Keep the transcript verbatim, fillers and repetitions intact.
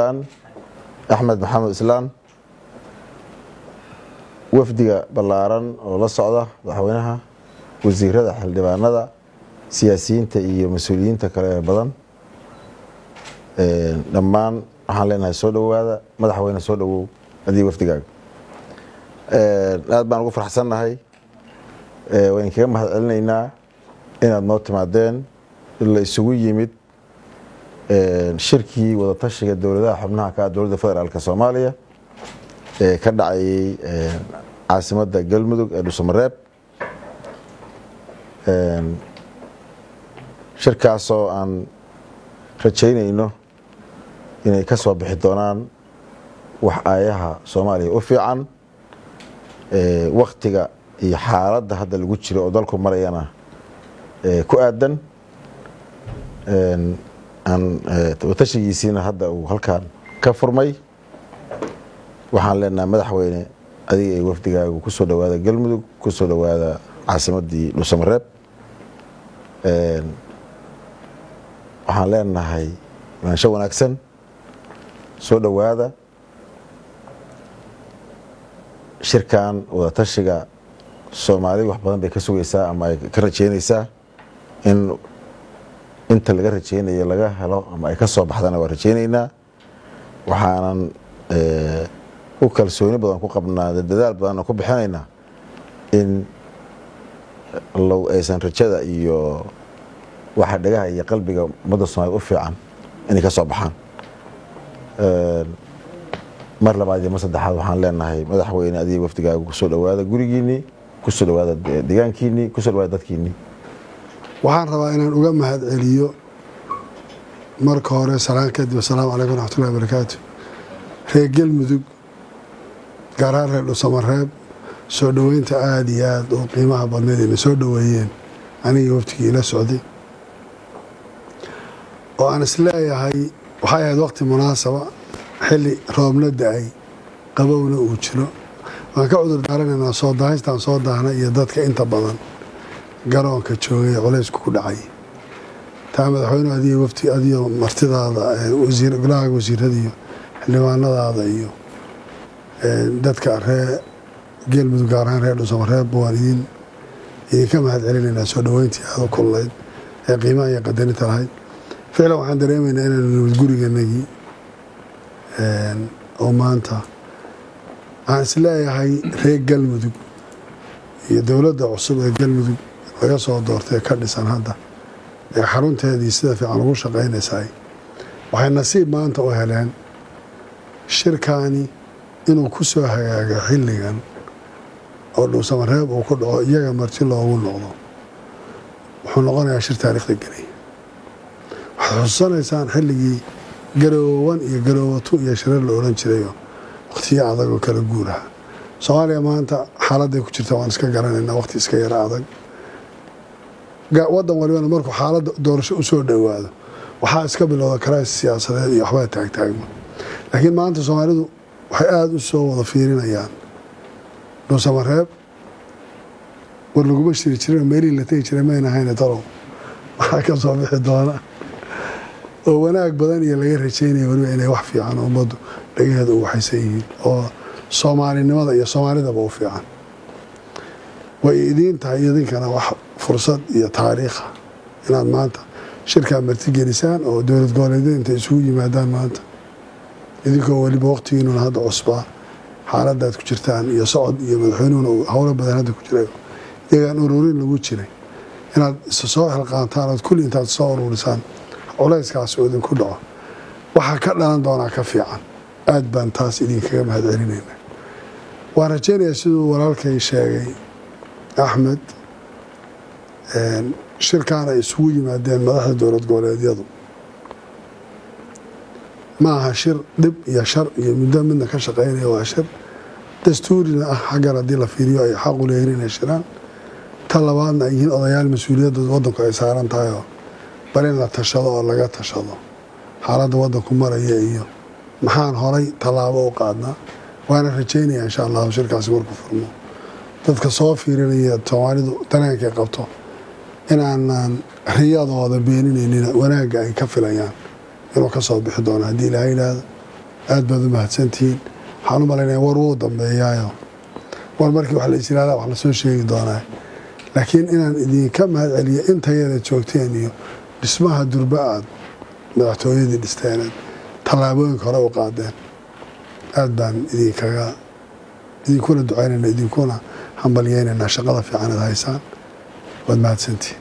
إسلام أحمد محمد إسلام وفدي بلاران ولا صعدة وحوينها وزير هذا حل دبانة سياسيين تأي مسؤولين تكره بدن لما حالنا سودو هذا ما حوينا سودو هذه وفدي جاك هذا بنقول فرح سنة هاي وين كم قلنا إن إن النوت معدن اللي يسوي يمد شركي وتشجع الدولة حبناها كدولة فدرالية كصوماليا كدعي عاصمة قلمدق دوسمراب شركة سو عن رجعنا إنه إن كسب بحضانان وحياها صوماليا وفي عن وقتها حالات هذا الوجه أودلكم مريانا كأدن أن وتشجع سينا هذا وهالكان كفرمي waxaan leenahay madaxweyne adiga ay wafdigaagu ku soo dhawaada galmudug ku soo dhawaada caasimadii Dhuusamareeb een waxaan leenahay maansho wanaagsan soo dhawaada shirkan wada tashiga Soomaaliya wax badan bay ka sugaysaa ama ay ka rajeynaysaa in inta laga rajeynayo laga helo ama ay ka soo baxdana waa rajeynaynaa waxaanan ee وكالسوني بدن كقبنا الدلال بدن كبحنينا إن لو إنسان رجدا يو واحد دجاه يقلبي مدة صناعي أوفي عن إني كصبحان أه مرة بعد ما صدق حال وحان لنا هاي ماذا حوين أدي وفتجاه كسر وهذا جوريجيني كسر وهذا دجان كيني كسر وهذا كيني وحان رواينا نقام هذا اليوم مركورة سلام كده والسلام عليكم ورحمة الله وبركاته رجال مذوق قرار Dhuusamareeb soo dhaweynta aad iyo aad oo qiimaha badneed ee soo dhaweeyeen aniga waftigii la socday oo aan isleeyahay waxay ahayd waqti munaasaba xilli roobna da'ay qabowna uu jiro waan ka cudur daaranaynaa soo daahistaan soo daahna iyo dadka inta badan garoonka joogay culaysku ku dhacay taa madaxweynuhu adiga wafti adiga martidaada wasiir golaha wasiirada iyo xildhibaanadaada iyo dadka reer galmudug gaar ahaan reer Dhuusamareeb waan idin idinka mahad celinaynaa soo dhaweyntii aad u kulleyd ee qiimaha iyo qadarinta lahayd ficlan waxaan dareemaynaa inaan guriganagii oo maanta aan isleeyahay reer galmudug iyo dowladda cusub ee galmudug laga soo doortay ka dhisan hadda ee xarunteedii sida fiican ugu shaqaynaysaa waxay nasiib maanta u heleen shirkaani inuu ku soo hagaago xilligan oo Dhuusamareeb uu ku dhaco iyaga marti loogu noqdo wuxuu noqonayaa shir taariikhda galay waxaad xusuusanaysaan xilligii garoowan iyo garoowatu iyo shirar la odhan jiray waqtiyo adag oo kala guuraha Soomaaliya maanta xaaladday ku jirta waan iska garanaynaa waqti iska yara adag waddan walibana markuu xaaladda doorasho u soo dhowaado waxaa iska bilowda karays siyaasadeed iyo waxbaa taagtaagma laakiin maanta Soomaalidu waxay aad u soo wada fiirinayaan Dhuusamareeb war laguma shiri jirin meelii la tagi jiray mayna hayna talo waxaa ka soo bixi doona oo wanaag badan iyo laga rajeynayo waliba inay wax fiican ummaddu dhagaheeda u waxaysan yihiin oo Soomaalinimada iyo Soomaalidaba u fiican way idin tahay idinkana wax fursad iyo taariikh inaad maanta shirka marti gelisaan oo dowlad goboleedyada inta isugu yimaadaan maanta idinkoo waliba waqtigiina hadda cusbaa xaaladaad ku jirtaan iyo socod iyo madaxweynuhuna hawlo badan hadda ku jiray iyagaan ururin lagu jiray inaad isa soo xilqaantaan ood kulli intaad soo ururisaan culayskaas oo idinku dhaco waxaa ka dhalan doonaa ka fiican aad baan taas idinkaga mahad celinaynaa waan rajeynayaa siduu walaalkay sheegay Axmed shirkaan ay isugu yimaadeen madaxda dowlad goboleedyadu ما هشر دب يا شر يمدى منا كشقين يا شر دستورنا حجر دي لفيريو أي حق ليهرين الشران طلبنا أيهن قضايا المسؤولية ضد كيسارن تايو بلين لا تشاضوا ولا جت تشاضوا حالات ضد كمرة هي محان هراي طلبوا وقعدنا وأنا رجيني إن شاء الله شركة سمر كفرمو ضد كصافيرين هي توالد تناك قبطه إن أن رياضة هذا بيننا إننا وأنا جاي كفل أيام inuu ka soo bixi doono hadii ilaahay ilaahdo aad baad u mahadsantihiin waxaan u malaynaya war wuu dambeeyaayo war markii wax la isiraada wax la soo sheegi doonaa laakiin inaan idinka mahad celiyo intayada joogteen iyo dhismaha durba aad madaxtooyadii dhisteen tallaabooyinka hore u qaadeen aad baan idinkaga idinkuna ducaynayna idinkuna hambalyeynayna shaqada fiican aad haysaan waad mahadsantihiin